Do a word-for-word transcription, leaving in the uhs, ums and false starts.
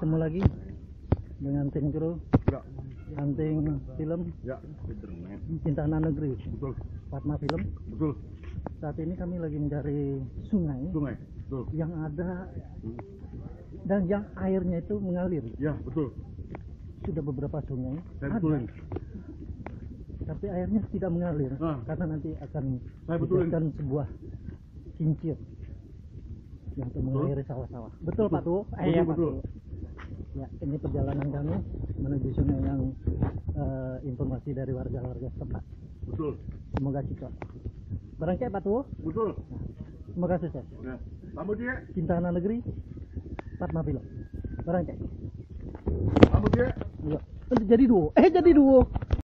Ketemu lagi dengan tim kru Ya. Hunting Film Ya. Cinta Anak Negeri. Betul. Fatma Film. Betul. Saat ini kami lagi mencari sungai, Sungai. Betul. yang ada dan yang airnya itu mengalir. Ya, betul. Sudah beberapa sungai Saya ada, betulin. tapi airnya tidak mengalir. Nah. Karena nanti akan Saya betulin. dibuatkan sebuah kincir yang untuk mengairi sawah-sawah. Betul, Betul. Pak Tuh? Betul, Iya, Pak betul. Tuh. Ya, ini perjalanan kami menuju sungai yang eh, informasi dari warga-warga setempat. Betul. Semoga cocok. Barangkali Pak Tuh? Betul. Semoga sukses. Ya. Kamu dia. Cinta Anak Negeri, Fatma Film. Barangkali. Kamu dia. Iya. Jadi duo. Eh, jadi duo.